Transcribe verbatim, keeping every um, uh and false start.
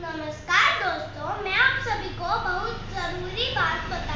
नमस्कार दोस्तों, मैं आप सभी को बहुत जरूरी बात बता